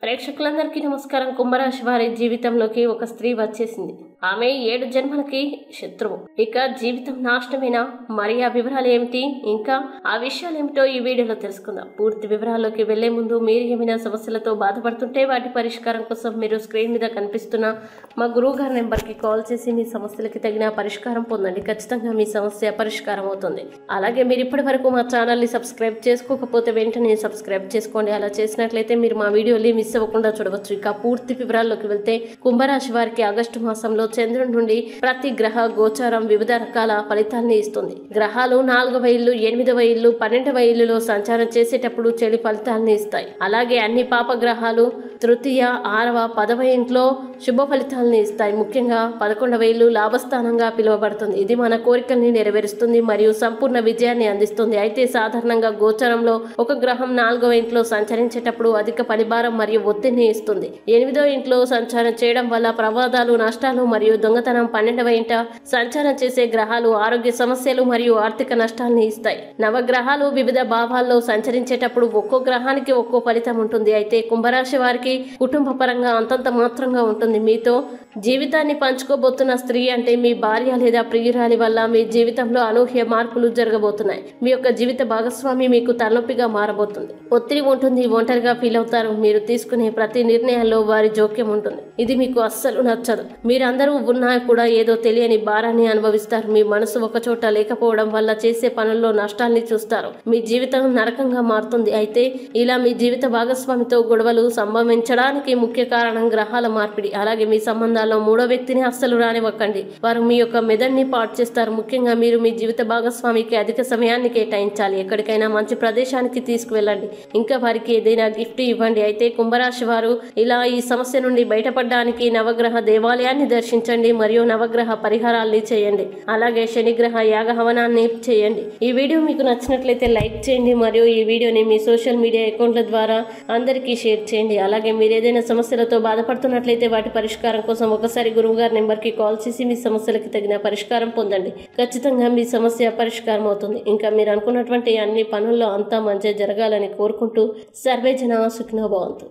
ప్రేక్షకులందరికీ నమస్కారం. కుంభరాశి వారి జీవితంలోకి ఒక స్త్రీ వచ్చేసింది. ఆమె 7 జన్మలకి శత్రువు. ఇక జీవితం నాశనమేనా? మరి ఆ వివరాలు ఏమిటి, ఇంకా ఆ విషయాలు ఏమిటో ఈ వీడియోలో తెలుసుకుందాం. పూర్తి వివరాల్లోకి వెళ్లే ముందు మీరు ఏమైనా సమస్యలతో బాధపడుతుంటే వాటి పరిష్కారం కోసం మీరు స్క్రీన్ మీద కనిపిస్తున్న మా గురువు గారి నెంబర్కి కాల్ చేసి మీ సమస్యలకి తగిన పరిష్కారం పొందండి. ఖచ్చితంగా మీ సమస్య పరిష్కారం అవుతుంది. అలాగే మీరు ఇప్పటి వరకు మా ఛానల్ని సబ్స్క్రైబ్ చేసుకోకపోతే వెంటనే సబ్స్క్రైబ్ చేసుకోండి. అలా చేసినట్లయితే మీరు మా వీడియోని మిస్ అవ్వకుండా చూడవచ్చు. ఇక పూర్తి వివరాల్లోకి వెళ్తే కుంభరాశి వారికి ఆగస్టు మాసంలో చంద్రుడి నుండి ప్రతి గ్రహ గోచారం వివిధ రకాల ఫలితాల్ని ఇస్తుంది. గ్రహాలు 4వ ఇల్లు, 8వ ఇల్లు, 12వ ఇల్లులో సంచారం చేసేటప్పుడు చెడు ఫలితాల్ని ఇస్తాయి. అలాగే అన్ని పాప గ్రహాలు తృతీయ, 6వ, 10వ ఇంట్లో శుభ ఫలితాలని ఇస్తాయి. ముఖ్యంగా 11వ ఇల్లు లాభస్థానంగా పిలువబడుతుంది. ఇది మన కోరికల్ని నెరవేరుస్తుంది మరియు సంపూర్ణ విజయాన్ని అందిస్తుంది. అయితే సాధారణంగా గోచారంలో ఒక గ్రహం 4వ ఇంట్లో సంచరించేటప్పుడు అధిక పనిభారం మరియు ఒత్తిడిని ఇస్తుంది. 8వ ఇంట్లో సంచారం చేయడం వల్ల ప్రమాదాలు, నష్టాలు మరియు దొంగతనం, 12వ ఇంట సంచారం చేసే గ్రహాలు ఆరోగ్య సమస్యలు మరియు ఆర్థిక నష్టాల్ని ఇస్తాయి. నవగ్రహాలు వివిధ భావాల్లో సంచరించేటప్పుడు ఒక్కో గ్రహానికి ఒక్కో ఫలితం ఉంటుంది. అయితే కుంభరాశి వారికి కుటుంబ పరంగా అంతంత మాత్రంగా ఉంటుంది. మీతో జీవితాన్ని పంచుకోబోతున్న స్త్రీ అంటే మీ భార్య లేదా ప్రియురాలి వల్ల మీ జీవితంలో అనూహ్య మార్పులు జరగబోతున్నాయి. మీ యొక్క జీవిత భాగస్వామి మీకు తలనొప్పిగా మారబోతుంది. ఒత్తిడి ఉంటుంది, ఒంటరిగా ఫీల్ అవుతారు. మీరు తీసుకునే ప్రతి నిర్ణయాల్లో వారి జోక్యం ఉంటుంది. ఇది మీకు అస్సలు నచ్చదు. మీరందరూ ఉన్నా కూడా ఏదో తెలియని భారాన్ని అనుభవిస్తారు. మీ మనసు ఒక చోట లేకపోవడం వల్ల చేసే పనుల్లో నష్టాల్ని చూస్తారు. మీ జీవితం నరకంగా మారుతుంది. అయితే ఇలా మీ జీవిత భాగస్వామితో గొడవలు సంభవించడానికి ముఖ్య కారణం గ్రహాల మార్పిడి. అలాగే మీ సంబంధాల్లో 3వ వ్యక్తిని అస్సలు రానివ్వకండి. వారు మీ యొక్క మెదడుని పాడు చేస్తారు. ముఖ్యంగా మీరు మీ జీవిత భాగస్వామికి అధిక సమయాన్ని కేటాయించాలి. ఎక్కడికైనా మంచి ప్రదేశానికి తీసుకువెళ్ళండి. ఇంకా వారికి ఏదైనా గిఫ్ట్ ఇవ్వండి. అయితే కుంభరాశి వారు ఇలా ఈ సమస్య నుండి బయటపడడానికి నవగ్రహ దేవాలయాన్ని దర్శించండి మరియు నవగ్రహ పరిహారాల్ని చేయండి. అలాగే శనిగ్రహ యాగ హవనాన్ని చేయండి. ఈ వీడియో మీకు నచ్చినట్లయితే లైక్ చేయండి మరియు ఈ వీడియోని మీ సోషల్ మీడియా అకౌంట్ల ద్వారా అందరికీ షేర్ చేయండి. అలాగే మీరు ఏదైనా సమస్యలతో బాధపడుతున్నట్లయితే వాటి పరిష్కారం కోసం ఒకసారి గురువు గారి నెంబర్కి కాల్ చేసి మీ సమస్యలకి తగిన పరిష్కారం పొందండి. ఖచ్చితంగా మీ సమస్య పరిష్కారం అవుతుంది. ఇంకా మీరు అనుకున్నటువంటి అన్ని పనుల్లో అంతా మంచి జరగాలని కోరుకుంటూ సర్వే జన సుఖినో భవంతు.